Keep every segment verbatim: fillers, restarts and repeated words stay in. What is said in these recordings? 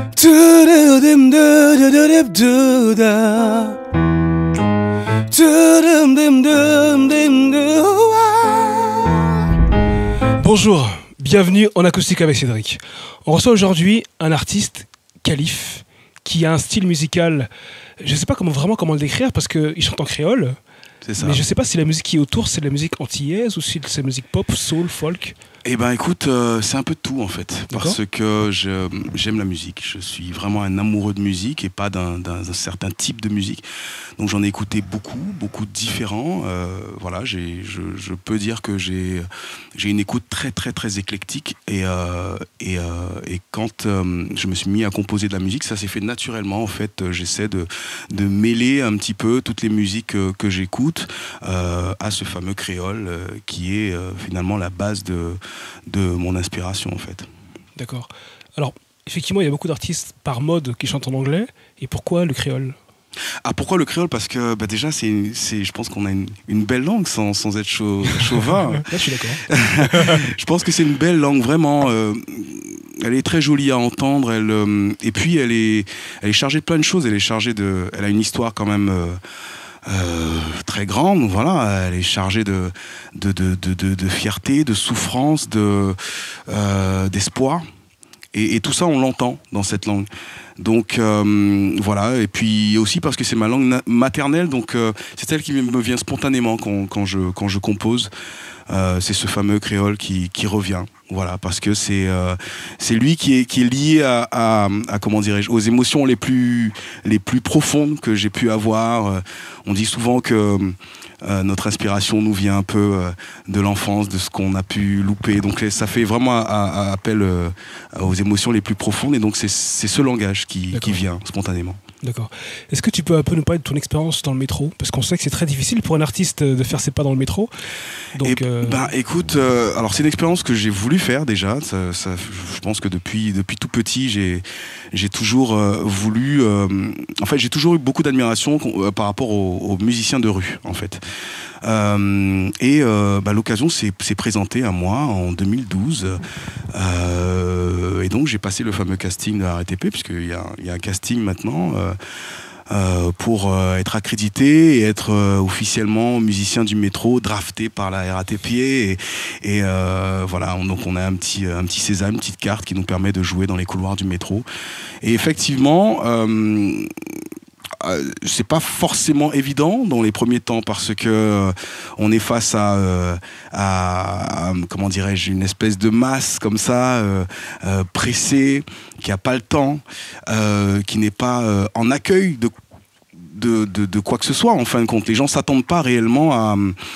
Bonjour, bienvenue en acoustique avec Cédric. On reçoit aujourd'hui un artiste, Khalif, qui a un style musical, je ne sais pas comment, vraiment comment le décrire parce qu'il chante en créole. C'est ça. Mais je ne sais pas si la musique qui est autour, c'est de la musique antillaise ou si c'est de la musique pop, soul, folk. Eh ben écoute, euh, c'est un peu de tout en fait, parce que je, j'aime la musique, je suis vraiment un amoureux de musique et pas d'un, d'un, d'un certain type de musique, donc j'en ai écouté beaucoup, beaucoup de différents, euh, voilà, j'ai, je, je peux dire que j'ai, j'ai une écoute très très très éclectique et, euh, et, euh, et quand euh, je me suis mis à composer de la musique, ça s'est fait naturellement en fait, j'essaie de, de mêler un petit peu toutes les musiques euh, que j'écoute euh, à ce fameux créole euh, qui est euh, finalement la base de de mon inspiration en fait. D'accord. Alors, effectivement, il y a beaucoup d'artistes par mode qui chantent en anglais. Et pourquoi le créole ? Ah, pourquoi le créole ? Parce que bah, déjà, c'est, c'est, je pense qu'on a une, une belle langue sans, sans être chau, chauvin. Là, je suis d'accord. Je pense que c'est une belle langue, vraiment. Euh, elle est très jolie à entendre. Elle, euh, et puis, elle est, elle est chargée de plein de choses. Elle est chargée de, elle a une histoire quand même... Euh, Euh, très grande, voilà, elle est chargée de, de, de, de, de, de fierté, de souffrance, de, euh, d'espoir. Et, et tout ça, on l'entend dans cette langue. Donc euh, voilà, et puis aussi parce que c'est ma langue na- maternelle, donc euh, c'est elle qui me vient spontanément quand, quand, je, quand je compose. Euh, c'est ce fameux créole qui, qui revient. Voilà, parce que c'est euh, c'est lui qui est qui est lié à, à, à comment dirais-je, aux émotions les plus les plus profondes que j'ai pu avoir. Euh, on dit souvent que euh, notre inspiration nous vient un peu euh, de l'enfance, de ce qu'on a pu louper. Donc ça fait vraiment à, à appel euh, aux émotions les plus profondes. Et donc c'est c'est ce langage qui qui vient spontanément. D'accord. Est-ce que tu peux un peu nous parler de ton expérience dans le métro ? Parce qu'on sait que c'est très difficile pour un artiste de faire ses pas dans le métro. Donc, et, euh... bah, écoute, euh, alors c'est une expérience que j'ai voulu faire déjà. Ça, ça, je pense que depuis, depuis tout petit, j'ai, j'ai toujours euh, voulu. Euh, en fait, j'ai toujours eu beaucoup d'admiration euh, par rapport aux, aux musiciens de rue, en fait. Euh, et euh, bah, l'occasion s'est, s'est présentée à moi en deux mille douze. Euh, et donc, j'ai passé le fameux casting de la R A T P, puisqu'il y a, il y a un casting maintenant. Euh, Euh, pour euh, être accrédité et être euh, officiellement musicien du métro, drafté par la R A T P et, et euh, voilà, on, donc on a un petit, un petit sésame, une petite carte qui nous permet de jouer dans les couloirs du métro. Et effectivement, euh, euh, c'est pas forcément évident dans les premiers temps parce que euh, on est face à, euh, à, à comment dirais-je, une espèce de masse comme ça, euh, euh, pressée, qui a pas le temps, euh, qui n'est pas euh, en accueil de, de, de, de quoi que ce soit en fin de compte. Les gens s'attendent pas réellement à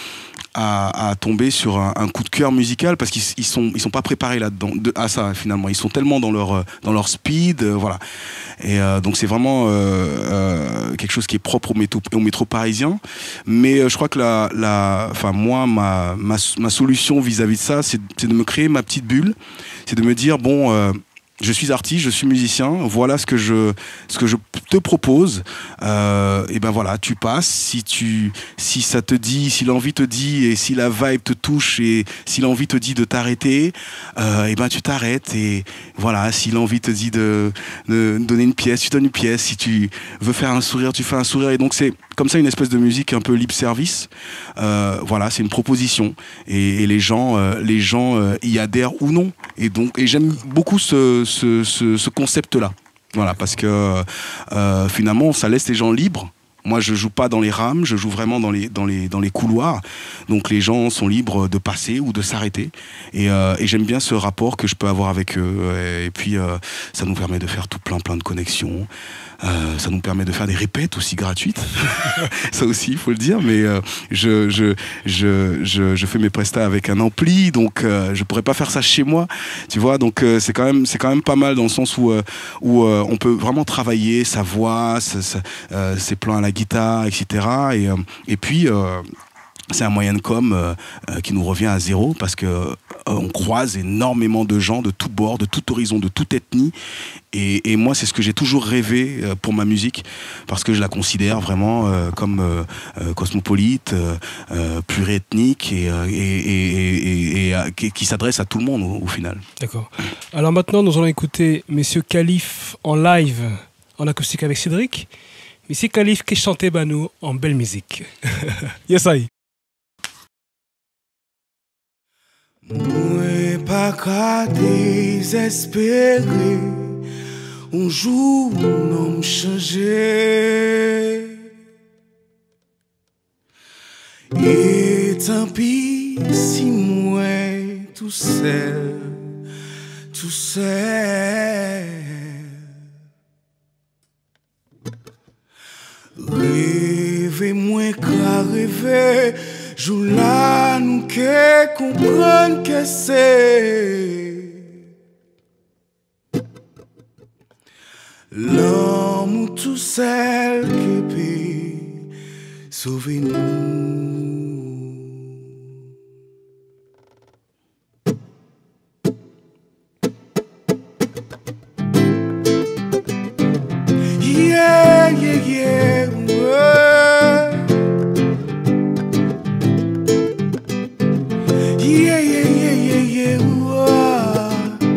À, à tomber sur un, un coup de cœur musical parce qu'ils ils sont ils sont pas préparés là-dedans de, à ça finalement, ils sont tellement dans leur dans leur speed, euh, voilà. Et euh, donc c'est vraiment euh, euh, quelque chose qui est propre au métro, au métro parisien. Mais euh, je crois que la la enfin moi ma ma ma solution vis-à-vis de ça, c'est, c'est de me créer ma petite bulle, c'est de me dire bon. Euh, Je suis artiste, je suis musicien. Voilà ce que je ce que je te propose. Euh, et ben voilà, tu passes. Si tu si ça te dit, si l'envie te dit, et si la vibe te touche, et si l'envie te dit de t'arrêter, euh, et ben tu t'arrêtes. Et voilà, si l'envie te dit de, de donner une pièce, tu donnes une pièce. Si tu veux faire un sourire, tu fais un sourire. Et donc c'est comme ça une espèce de musique un peu libre service. Euh, voilà, c'est une proposition. Et, et les gens euh, les gens euh, y adhèrent ou non. Et donc et j'aime beaucoup ce Ce, ce, ce concept-là. Voilà, parce que euh, finalement, ça laisse les gens libres. Moi, je joue pas dans les rames, je joue vraiment dans les, dans les, dans les couloirs. Donc, les gens sont libres de passer ou de s'arrêter. Et, euh, et j'aime bien ce rapport que je peux avoir avec eux. Et puis, euh, ça nous permet de faire tout plein, plein de connexions. Euh, ça nous permet de faire des répètes aussi gratuites. Ça aussi, il faut le dire. Mais euh, je, je, je, je, je fais mes prestats avec un ampli, donc euh, je pourrais pas faire ça chez moi. Tu vois, donc euh, c'est quand même, c'est quand même pas mal dans le sens où, euh, où euh, on peut vraiment travailler sa voix, sa, sa, euh, ses plans à la guitare, et cetera. Et, euh, et puis euh, c'est un moyen de com euh, euh, qui nous revient à zéro parce que euh, on croise énormément de gens de tous bords, de tout horizon, de toute ethnie. Et, et moi, c'est ce que j'ai toujours rêvé euh, pour ma musique parce que je la considère vraiment euh, comme euh, euh, cosmopolite, euh, euh, pluriethnique et, euh, et, et, et, et à, qui, qui s'adresse à tout le monde au, au final. D'accord. Alors maintenant, nous allons écouter Monsieur Khalif en live, en acoustique avec Cédric. Monsieur Khalif qui chantait Banou en belle musique. Yes, I. Moi pas qu'à désespérer, un jour non me changer. Et tant pis si moi tout seul, tout seul. Rêver moins qu'à rêver, jour là nous que comprendre que c'est l'homme tout seul qui peut sauver nous. Yeah, yeah, yeah, ouais. Yeah, yeah, yeah, yeah, yeah, ouais.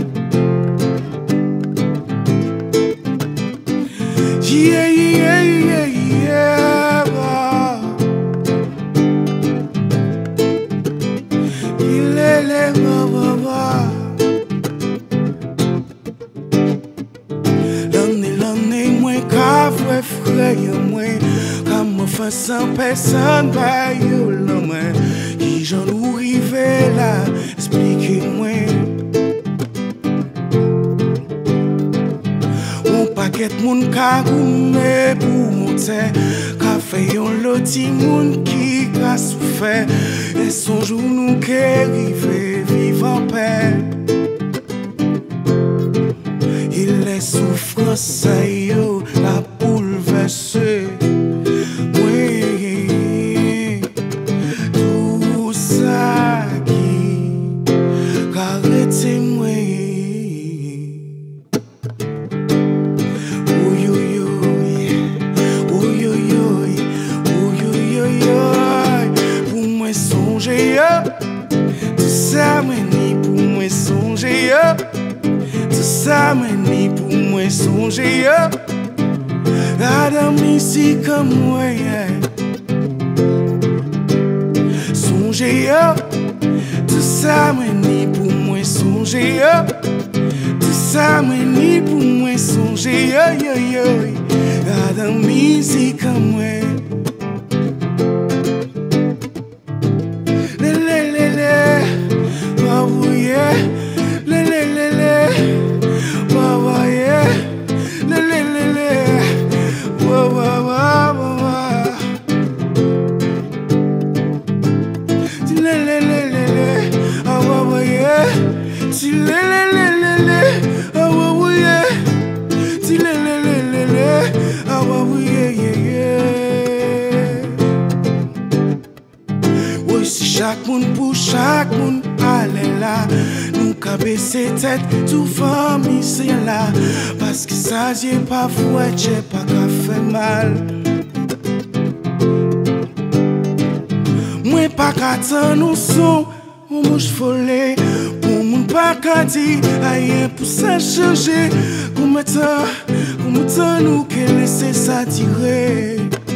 Yeah, yeah, yeah, yeah, ouais. Il est les baba. L'année, l'année, moins qu'à vrai frère, moins qu'à me faire sans personne, bah, yo, la main. Qui j'en ou rivé là, expliquez-moi. On paquet moun ka goumé pour monter, ka fait yon loti moun qui a souffert. Et son jour nous qui rivé vivre en paix. Il est souffrance yo la bouleversé. Oui, tout ça qui caresse moi. Oui, oui, oui, oui, oui, oui, oui, pour moi songer, tout ça meni pour moi songer. Tout ça meni pour moi songer. Adam ici comme moi, songer. Tout ça meni pour moi songer. Tout ça meni pour moi songer. Adam ici comme moi. Le le le le, oh yeah. Le le le le, oh yeah. Le le le le, oh oh oh oh. Le le le le le, oh oh yeah. Le le le le le, oh oh yeah. Le le le le le, oh oh yeah yeah yeah. Oui, si chaque monde pour chaque monde aller là, nous qu'à baisser tête, tout famille c'est là. Parce que ça j'ai pas fouet, j'ai pas qu'à faire mal. Moi pas qu'à t'en nous son, on mouche volé. Pour mon pas qu'à dire, rien pour ça changer. Comment t'en, comment t'en nous qu'elle laisse ça tirer.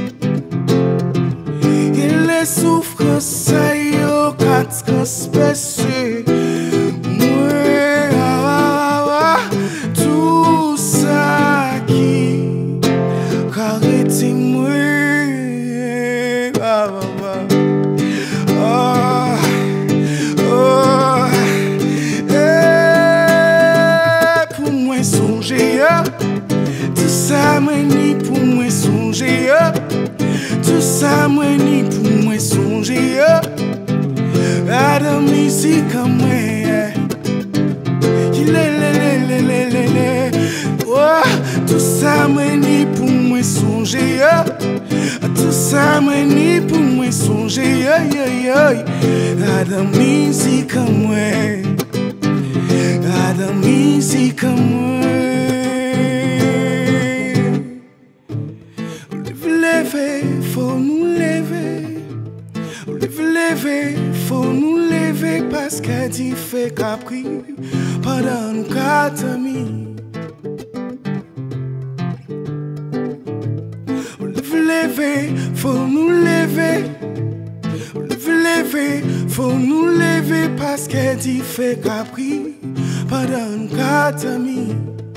Et les souffrances, ça y est, quatre espèces. Moi, ah, ah, ah, tout ça qui caresse moi. Ah, ah, ah. Oh, oh, eh, pour moi songer, tout ça meni pour moi songer. Tout ça meni pour moi songer. Adam ici comme moi. Le le le le le le le. Oh, tout ça meni pour moi songer. Tout ça meni pour moi songer. Adam ici comme moi. Adam ici comme moi. Lever, faut nous lever. Lever, lever, faut nous lever parce que tu fais capri pendant nous quatre amis. Lever, faut nous lever. Lever, faut nous lever parce que tu fais capri pendant nous quatre amis.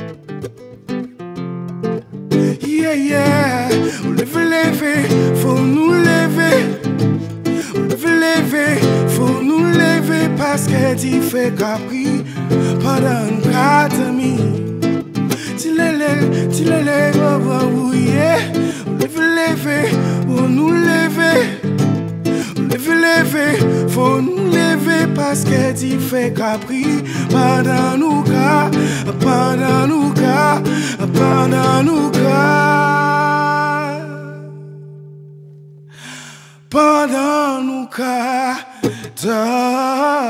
Yeah, yeah, leve, lever, faut nous lever. Leve, lever, faut nous lever parce que tu fais capri pendant nous quatre amis. Tilele, tilele, oh, oh, yeah. Leve, lever, faut nous lever. Leve, lever, faut nous lever parce que tu fais capri pendant nous cas, pendant nous cas, pendant nous cas, pendant nous cas.